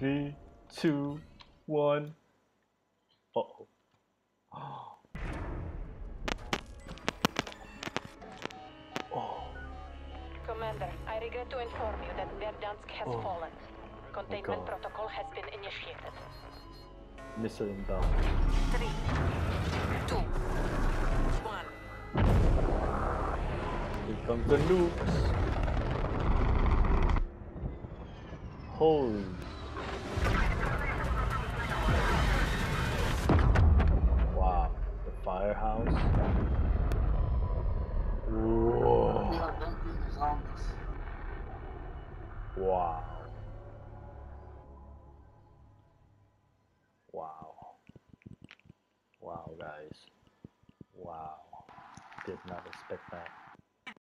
Three, two, one. Uh-oh. Oh. Commander, I regret to inform you that Verdansk has fallen. Containment protocol has been initiated. Missile inbound. 3, 2, 1. Here comes the nukes. Holy. Wow. The firehouse. Whoa. Wow. Wow. Wow, guys. Wow. Did not expect that.